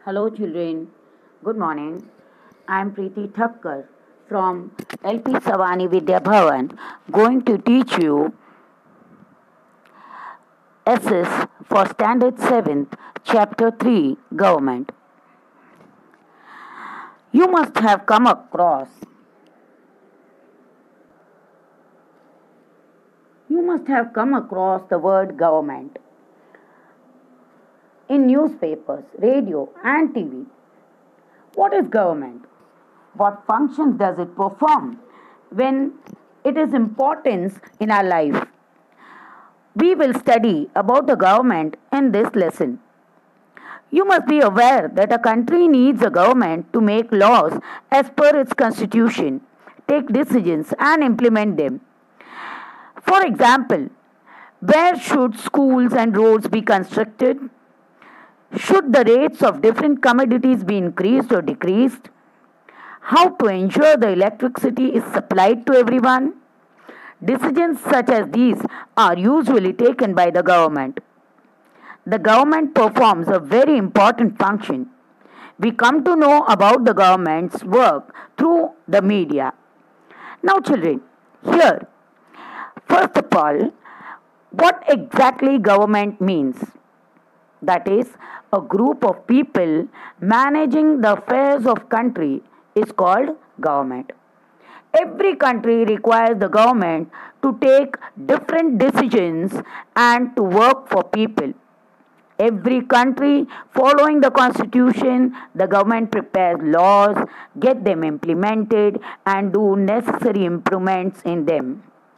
Hello, children. Good morning. I am Preeti Thakkar from LP Savani Vidya Bhavan, going to teach you SS for Standard 7th, Chapter 3, Government. You must have come across the word government in newspapers, radio, and TV. What is government? What functions does it perform? When it is importance in our life. We will study about the government in this lesson. You must be aware that a country needs a government to make laws as per its constitution, take decisions and implement them. For example, where should schools and roads be constructed? Should the rates of different commodities be increased or decreased? How to ensure the electricity is supplied to everyone? Decisions such as these are usually taken by the government. The government performs a very important function. We come to know about the government's work through the media. Now, children, here, first of all, what exactly government means? That is, a group of people managing the affairs of country is called government. Every country requires the government to take different decisions and to work for people. Every country following the constitution, the government prepares laws, get them implemented and do necessary improvements in them.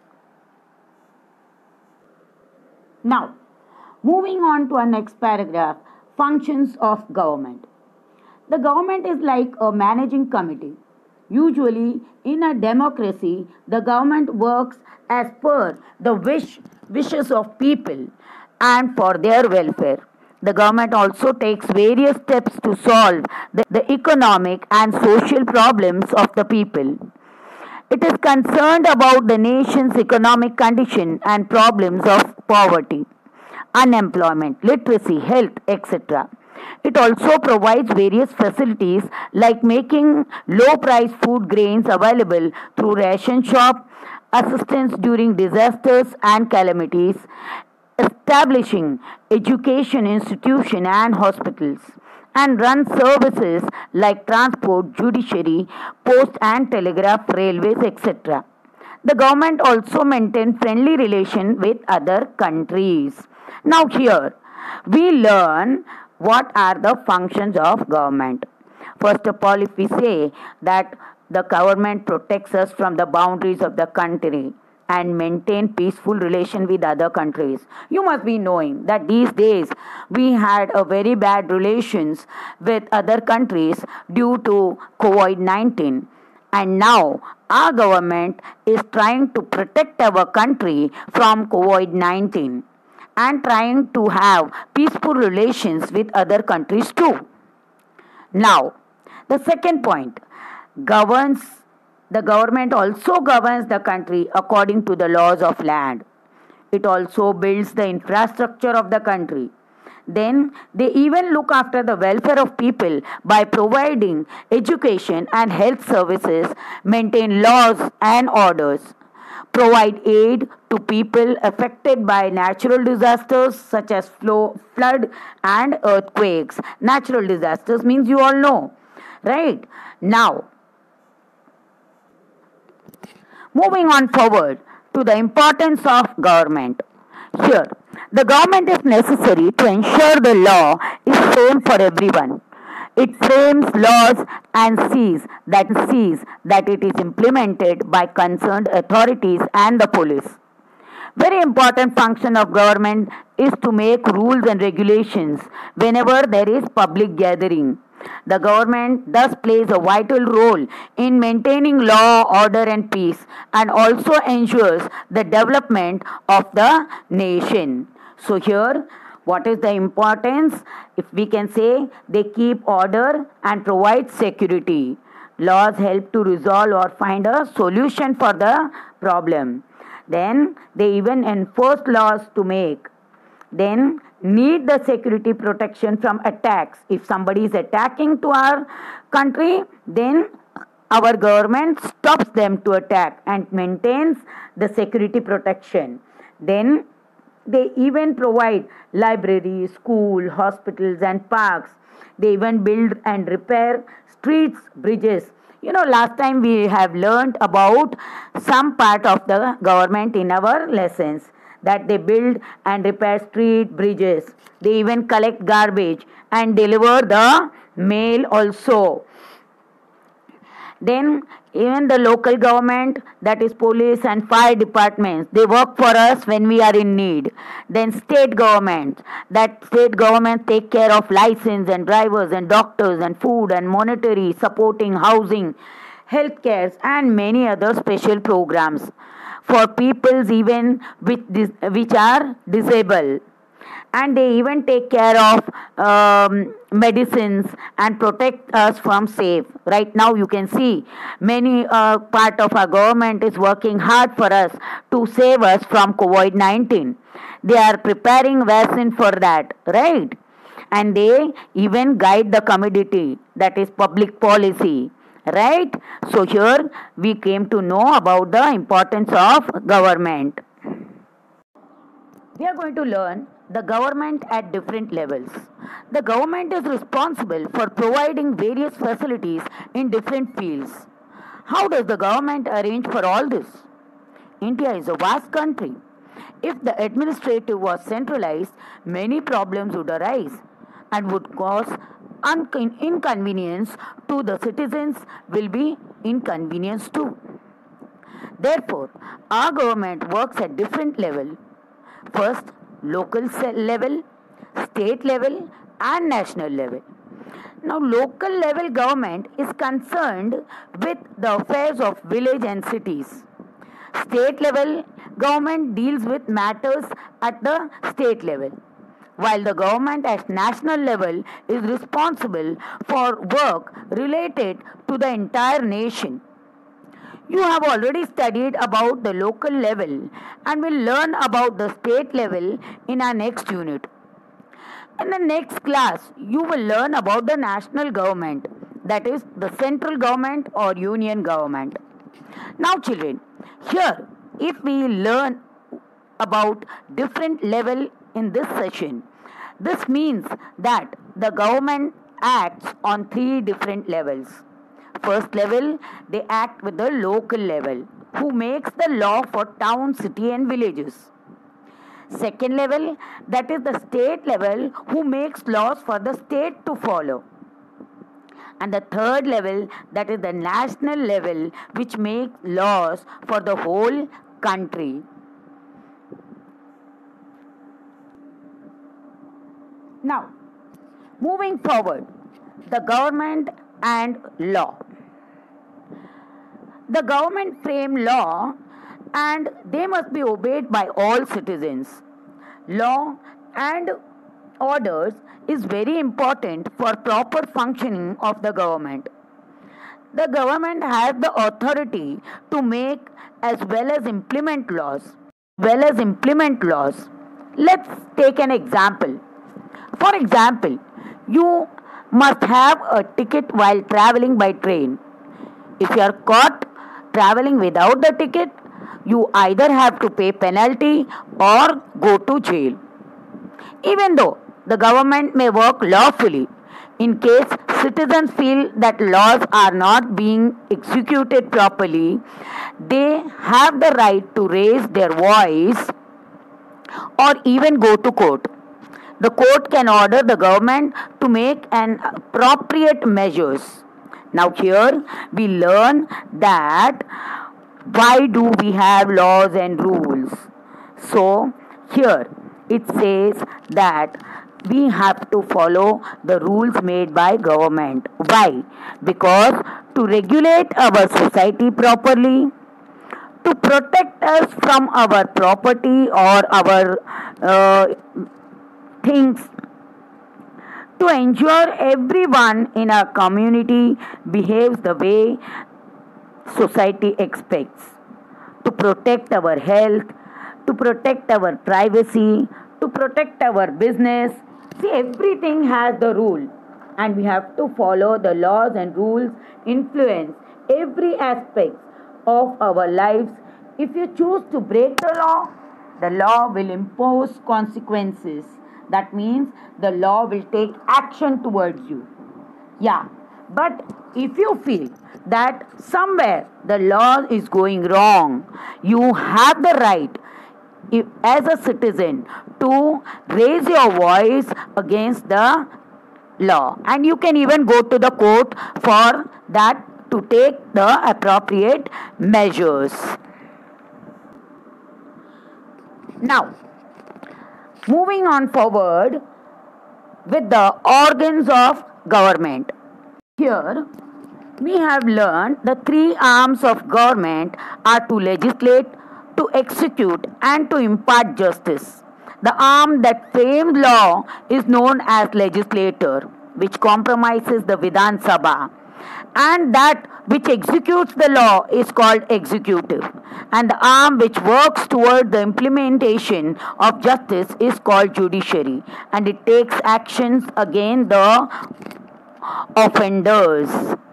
Now, moving on to our next paragraph, functions of government. The government is like a managing committee. Usually, in a democracy, the government works as per the wishes of people and for their welfare. The government also takes various steps to solve the economic and social problems of the people. It is concerned about the nation's economic condition and problems of poverty, unemployment, literacy, health, etc. It also provides various facilities like making low price food grains available through ration shop, assistance during disasters and calamities, establishing education institutions and hospitals, and run services like transport, judiciary, post and telegraph, railways, etc. The government also maintains friendly relations with other countries. Now here we learn what are the functions of government. First of all, if we say that the government protects us from the boundaries of the country and maintain peaceful relation with other countries. You must be knowing that these days we had a very bad relations with other countries due to COVID-19. And now our government is trying to protect our country from COVID-19 and trying to have peaceful relations with other countries too. Now, the second point, governs the government also governs the country according to the laws of land. It also builds the infrastructure of the country. Then they even look after the welfare of people by providing education and health services, maintain laws and orders, provide aid to people affected by natural disasters such as flood and earthquakes. Natural disasters means you all know, right? Now, moving on forward to the importance of government. Here, the government is necessary to ensure the law is same for everyone. It frames laws and sees that it is implemented by concerned authorities and the police. Very important function of government is to make rules and regulations whenever there is public gathering. The government thus plays a vital role in maintaining law, order and peace and also ensures the development of the nation. So here, what is the importance? If we can say, they keep order and provide security. Laws help to resolve or find a solution for the problem. Then they even enforce laws to make. Then need the security protection from attacks. If somebody is attacking to our country, then our government stops them to attack and maintains the security protection. Then they even provide libraries, school, hospitals, and parks. They even build and repair streets, bridges. Last time we have learned about some part of the government in our lessons, that they build and repair street, bridges. They even collect garbage and deliver the mail also. Then even the local government, that is police and fire departments, they work for us when we are in need. Then state government, that state government take care of license and drivers and doctors and food and monetary, supporting housing, health cares and many other special programs for peoples even which are disabled. And they even take care of medicines and protect us from safe. Right now you can see many part of our government is working hard for us to save us from COVID-19. They are preparing vaccine for that, right? And they even guide the community, that is public policy, right? So here we came to know about the importance of government. We are going to learn the government at different levels. The government is responsible for providing various facilities in different fields. How does the government arrange for all this? India is a vast country. If the administrative was centralized, many problems would arise and would cause inconvenience to the citizens, will be inconvenience too. Therefore, our government works at different levels. First, local level, state level and national level. Now, local level government is concerned with the affairs of village and cities. State level government deals with matters at the state level, while the government at national level is responsible for work related to the entire nation. You have already studied about the local level and will learn about the state level in our next unit. In the next class, you will learn about the national government, that is the central government or union government. Now children, here if we learn about different level in this session, this means that the government acts on three different levels. First level, they act with the local level, who makes the law for town, city and villages. Second level, that is the state level, who makes laws for the state to follow. And the third level, that is the national level, which makes laws for the whole country. Now, moving forward, the government and law. The government frame law and they must be obeyed by all citizens. Law and orders is very important for proper functioning of the government. The government has the authority to make as well as implement laws. Let's take an example. For example, you must have a ticket while traveling by train. If you are caught traveling without the ticket, you either have to pay penalty or go to jail. Even though the government may work lawfully, in case citizens feel that laws are not being executed properly, they have the right to raise their voice or even go to court. The court can order the government to make an appropriate measures. Now here we learn that why do we have laws and rules. So here it says that we have to follow the rules made by government. Why? Because to regulate our society properly, to protect us from our property or our things, to ensure everyone in our community behaves the way society expects, to protect our health, to protect our privacy, to protect our business. See, everything has the rule, and we have to follow the laws and rules influence every aspect of our lives. If you choose to break the law will impose consequences. That means the law will take action towards you. Yeah, but if you feel that somewhere the law is going wrong, you have the right as a citizen to raise your voice against the law, and you can even go to the court for that to take the appropriate measures. Now, moving on forward with the organs of government. Here we have learned the three arms of government are to legislate, to execute, and to impart justice. The arm that frames law is known as legislature, which comprises the Vidhan Sabha, and that which executes the law is called executive, and the arm which works toward the implementation of justice is called judiciary, and it takes actions against the offenders.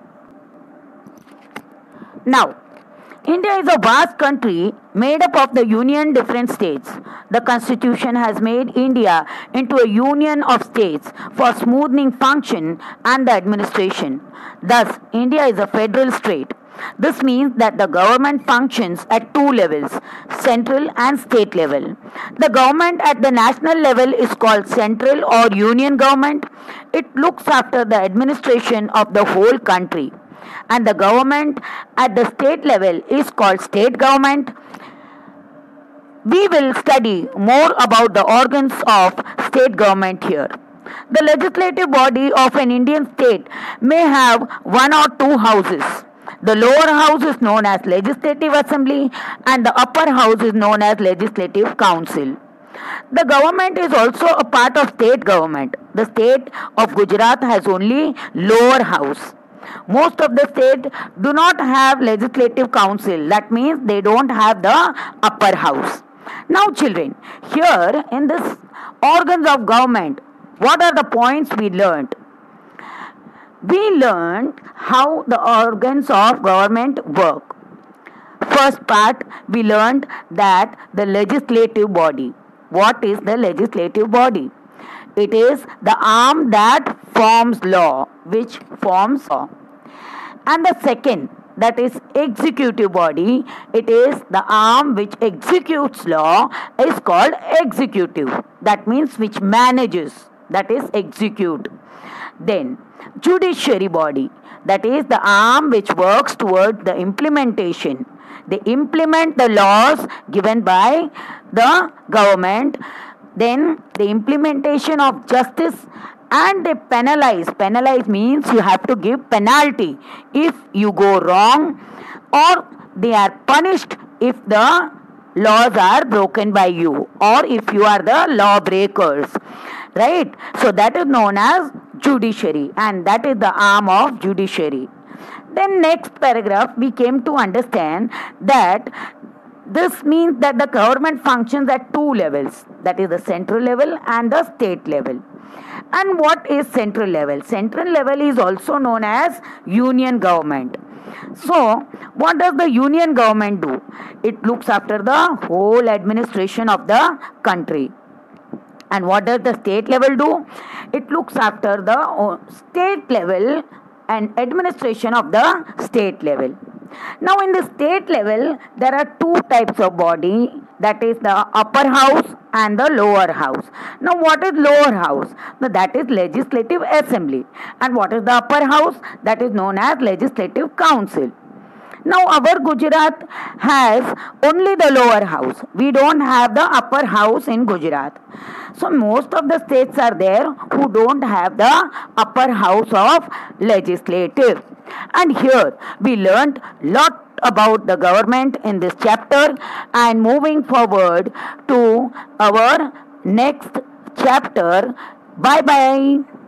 Now, India is a vast country made up of the union different states. The constitution has made India into a union of states for smoothing function and the administration. Thus, India is a federal state. This means that the government functions at two levels, central and state level. The government at the national level is called central or union government. It looks after the administration of the whole country. And the government at the state level is called state government. We will study more about the organs of state government here. The legislative body of an Indian state may have one or two houses. The lower house is known as Legislative Assembly and the upper house is known as Legislative Council. The government is also a part of state government. The state of Gujarat has only lower house. Most of the states do not have legislative council. That means they don't have the upper house. Now children, here in this organs of government, what are the points we learned? We learned how the organs of government work. First part, we learned that the legislative body. What is the legislative body? It is the arm that forms law, which forms law. And the second, that is executive body, it is the arm which executes law, is called executive. That means which manages, that is execute. Then judiciary body, that is the arm which works toward the implementation. They implement the laws given by the government. Then the implementation of justice, and they penalize. Penalize means you have to give penalty if you go wrong, or they are punished if the laws are broken by you, or if you are the lawbreakers. Right? So that is known as judiciary, and that is the arm of judiciary. Then next paragraph we came to understand that this means that the government functions at two levels, that is the central level and the state level. And what is central level? Central level is also known as union government. So, what does the union government do? It looks after the whole administration of the country. And what does the state level do? It looks after the state level and administration of the state level. Now in the state level, there are two types of body, that is the upper house and the lower house. Now what is lower house? Now that is Legislative Assembly. And what is the upper house? That is known as Legislative Council. Now our Gujarat has only the lower house. We don't have the upper house in Gujarat. So most of the states are there who don't have the upper house of legislative. And here we learned lot about the government in this chapter, and moving forward to our next chapter. Bye bye.